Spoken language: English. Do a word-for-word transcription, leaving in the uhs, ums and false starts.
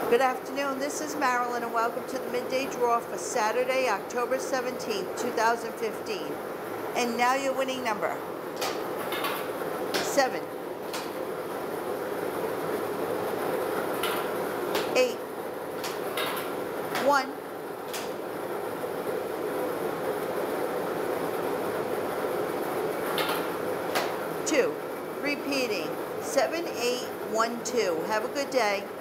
Good afternoon, this is Marilyn and welcome to the Midday Draw for Saturday, October seventeenth, two thousand fifteen. And now your winning number. seven, eight, one, two. Repeating, seven, eight, one, two. Have a good day.